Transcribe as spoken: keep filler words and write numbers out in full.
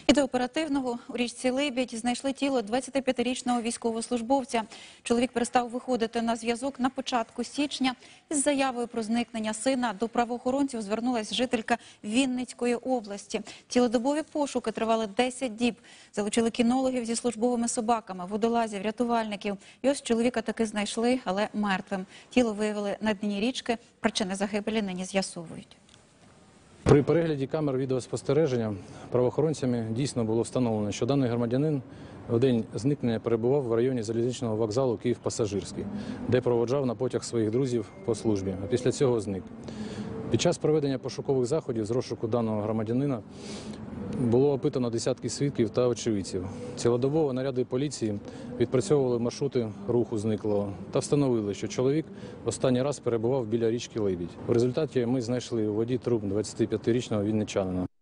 І до оперативного у річці Либідь знайшли тіло двадцятип'ятирічного військовослужбовця. Чоловік перестав виходити на зв'язок на початку січня. Із заявою про зникнення сина до правоохоронців звернулась жителька Вінницької області. Цілодобові пошуки тривали десять діб. Залучили кінологів зі службовими собаками, водолазів, рятувальників. І ось чоловіка таки знайшли, але мертвим. Тіло виявили на дні річки. Причини загибелі нині з'ясовують. При перегляді камер відеоспостереження правоохоронцями дійсно було встановлено, що даний громадянин в день зникнення перебував в районі залізничного вокзалу Київ-Пасажирський, де проводжав на потяг своїх друзів по службі, а після цього зник. Під час проведення пошукових заходів з розшуку даного громадянина було опитано десятки свідків та очевидців. Цілодобово наряди поліції відпрацьовували маршрути руху зниклого та встановили, що чоловік останній раз перебував біля річки Либідь. У результаті ми знайшли у воді труп двадцятип'ятирічного вінничанина.